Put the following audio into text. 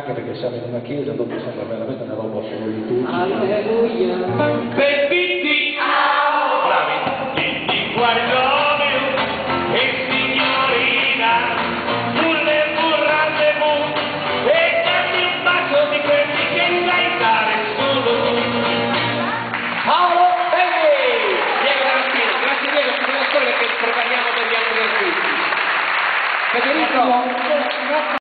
anche perché siamo in una chiesa dove sembra veramente una roba solo liturgica. Alleluia. Baby, bravi, ti guardò e signorina, sulle burrate e dammi un bacio di quelli che sai dare solo tu. Paolo Belli! Diego Tarantino, grazie Diego, ci sono le storie che prepariamo per gli altri artisti. Federico!